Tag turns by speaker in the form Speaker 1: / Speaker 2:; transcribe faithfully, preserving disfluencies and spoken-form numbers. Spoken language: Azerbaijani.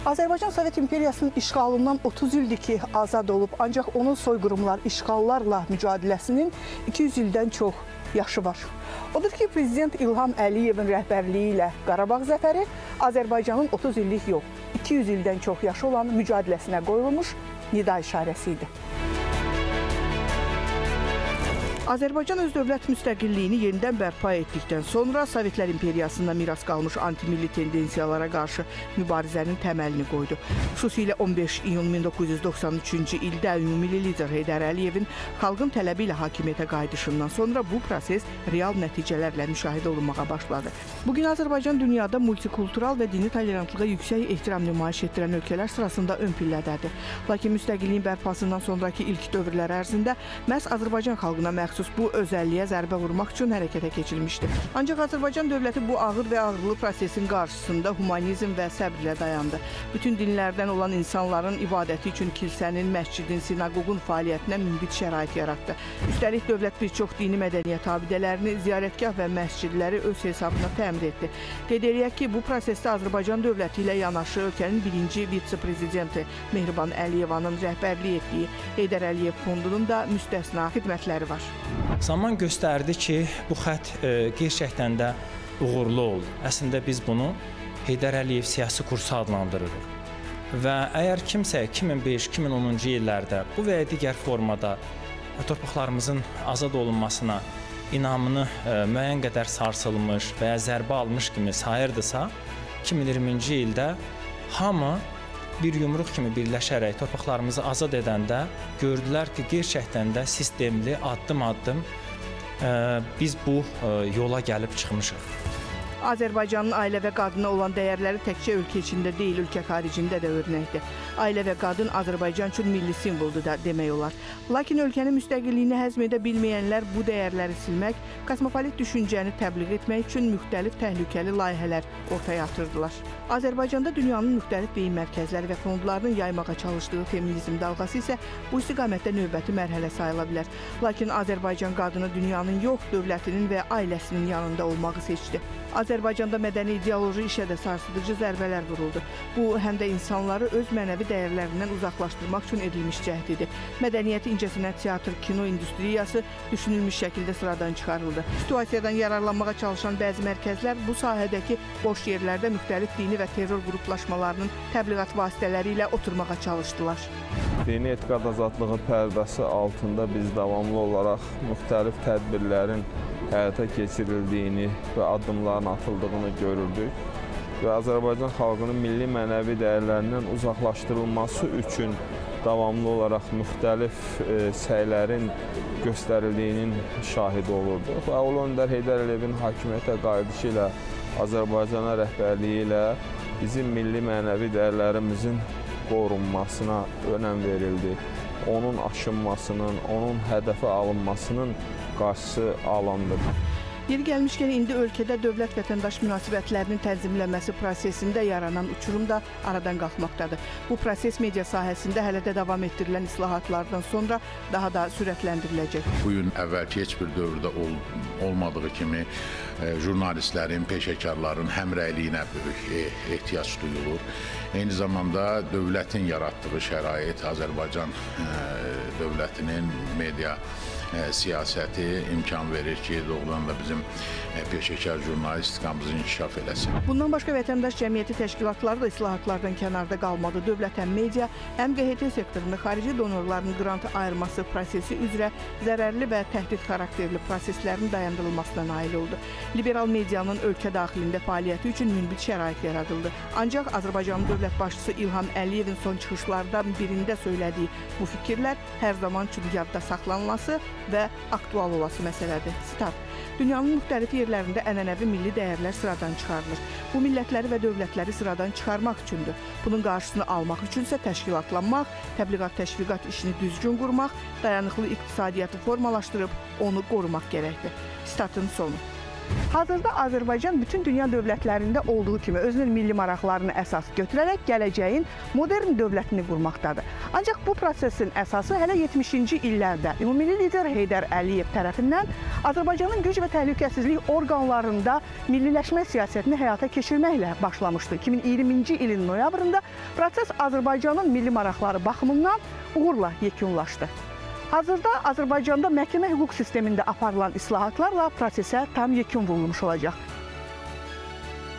Speaker 1: Azərbaycan Sovet İmperiyasının işğalından otuz ildir ki, azad olub, ancaq onun soyqırımlar, işğallarla mücadiləsinin iki yüz ildən çox yaşı var. Odur ki, Prezident İlham Əliyevin rəhbərliyi ilə Qarabağ zəfəri Azərbaycanın otuz illik yox, iki yüz ildən çox yaşı olan mücadiləsinə qoyulmuş nida işarəsi idi. Azərbaycan öz dövlət müstəqilliyini yenidən bərpa etdikdən sonra Sovetlər İmperiyasında miras qalmış antimilli tendensiyalara qarşı mübarizənin təməlini qoydu. Xüsusilə on beş iyun min doqquz yüz doxsan üçüncü ildə ümumilli lider Heydər Əliyevin xalqın tələbi ilə hakimiyyətə qayıdışından sonra bu proses real nəticələrlə müşahidə olunmağa başladı. Bugün Azərbaycan dünyada multikultural və dini tolerantlığa yüksək ehtiram nümayiş etdirən ölkələr sırasında ön pillədədir. Lakin müstəqilliyin bərpasından sonraki ilk dövrlər ərzində məhz Azərbaycan xalqına məxsus bu özəlliyə zərbə vurmaq üçün hərəkətə keçilmişdir. Ancaq Azərbaycan dövləti bu ağır və ağırlı prosesin qarşısında humanizm və səbr ilə dayandı. Bütün dinlərdən olan insanların ibadəti üçün kilsənin, məscidin, sinaqoqun fəaliyyətinə münbit şərait yaratdı. Üstəlik dövlət bir çox dini mədəniyyət abidələrini, ziyarətgah və məscidləri öz hesabına təmin etdi. Qeyd eləyək ki, bu prosesdə Azərbaycan dövləti ilə yanaşı ölkənin birinci vitse-prezidenti Mehriban Əliyevanın rəhbərlik etdiyi Heydər Əliyev fondunun da müstəsna xidmətləri var.
Speaker 2: Zaman göstərdi ki, bu xətt e, gerçəkdən də uğurlu oldu. Əslində biz bunu Heydər Əliyev siyasi kursu adlandırırıq. Və əgər kimsə iki min beş iki min onuncu illərdə bu və ya digər formada torpaqlarımızın azad olunmasına inamını e, müəyyən qədər sarsılmış və ya zərbə almış kimi sayırdısa, iki min iyirminci ildə hamı bir yumruq kimi birləşərək torpaqlarımızı azad edəndə gördülər ki, gerçəkdən də sistemli, addım-addım biz bu yola gəlib çıxmışıq.
Speaker 1: Azərbaycanın ailə və qadına olan dəyərləri təkcə ölkə içində deyil, ölkə xaricində də örnəkdir. Ailə və qadın Azərbaycan üçün milli simvoldur da demək olar. Lakin ölkənin müstəqilliyini həzm edə bilməyənlər bu dəyərləri silmək, kosmopolit düşüncəni təbliğ etmək üçün müxtəlif təhlükəli layihələr ortaya atırdılar. Azərbaycanda dünyanın müxtəlif beyin mərkəzləri və fondlarının yaymağa çalışdığı feminizm dalğası isə bu istiqamətdə növbəti mərhələ sayıla bilər. Lakin Azərbaycan qadını dünyanın yox, dövlətinin və ailəsinin yanında olmağı seçdi. Azərbaycanda mədəni ideoloji işə də sarsıdıcı zərbələr vuruldu. Bu, həm də insanları öz mənəvi dəyərlərindən uzaqlaşdırmaq üçün edilmiş cəhdidir. Mədəniyyəti incəsinə teatr, kino industriyası düşünülmüş şəkildə sıradan çıxarıldı. Situasiyadan yararlanmağa çalışan bəzi mərkəzlər bu sahədəki boş yerlərdə müxtəlif dini və terror qruplaşmalarının təbliğat vasitələri ilə oturmağa çalışdılar.
Speaker 3: Dini etiqad azadlığı pərdəsi altında biz davamlı olaraq müxtəlif tədbirlərin həyata keçirildiyini və addımların atıldığını görürdük. Və Azərbaycan xalqının milli mənəvi dəyərlərindən uzaqlaşdırılması üçün davamlı olaraq müxtəlif e, səylərin göstərildiyinin şahidi olurduq. Və Ulu Öndər Heydər Əliyevin hakimiyyətə qayıdışı ilə Azərbaycana rəhbərliyi ilə bizim milli mənəvi dəyərlərimizin qorunmasına önəm verildi. Onun aşınmasının, onun hədəfə alınmasının qarşısı alındı.
Speaker 1: Yeri gəlmişkən, indi ölkədə dövlət-vətəndaş münasibətlərinin tənzimlənməsi prosesində yaranan uçurum da aradan qalxmaqdadır. Bu proses media sahəsində hələ də davam etdirilən islahatlardan sonra daha da sürətləndiriləcək.
Speaker 4: Bu gün əvvəlki heç bir dövrdə ol, olmadığı kimi e, jurnalistlərin, peşəkarların həmrəyliyinə böyük e, ehtiyac duyulur. Eyni zamanda dövlətin yaratdığı şərait, Azərbaycan e, dövlətinin media e, siyasəti imkan verir ki, doğrudan da bizim e, peşəkar jurnalistikamızı inkişaf eləsin.
Speaker 1: Bundan başqa vətəndaş cəmiyyəti təşkilatları da islahatlardan kənarda qalmadı. Dövlət həm media, həm Q H T sektorunda xarici donorların qrant ayırması prosesi üzrə zərərli və təhdid xarakterli proseslərin dayandırılmasına nail oldu. Liberal medianın ölkə daxilində fəaliyyəti üçün münbit şərait yaradıldı. Ancaq Azərbaycanın dövlət başçısı İlham Əliyevin son çıxışlardan birində söylədiyi bu fikirlər hər zaman üçün yadda saxlanılması və aktual olası məsələdir. Sitat: Dünyanın müxtəlif yerlərində ənənəvi milli dəyərlər sıradan çıxarılır. Bu millətləri və dövlətləri sıradan çıxarmaq üçündür. Bunun qarşısını almaq üçünsə təşkilatlanmaq, təbliğat təşviqat işini düzgün qurmaq, dayanıqlı iqtisadiyyatı formalaşdırıb onu qorumaq gərəkdir. Statın sonu. Hazırda Azərbaycan bütün dünya dövlətlərində olduğu kimi özünün milli maraqlarını əsas götürərək gələcəyin modern dövlətini qurmaqdadır. Ancaq bu prosesin əsası hələ yetmişinci illərdə ümumilli lider Heydər Əliyev tərəfindən Azərbaycanın güc və təhlükəsizlik orqanlarında milliləşmə siyasətini həyata keçirməklə başlamışdı. iki min iyirminci ilin noyabrında proses Azərbaycanın milli maraqları baxımından uğurla yekunlaşdı. Hazırda Azərbaycanda məhkəmə hüquq sistemində aparılan islahatlarla prosesə tam yekun vurulmuş olacaq.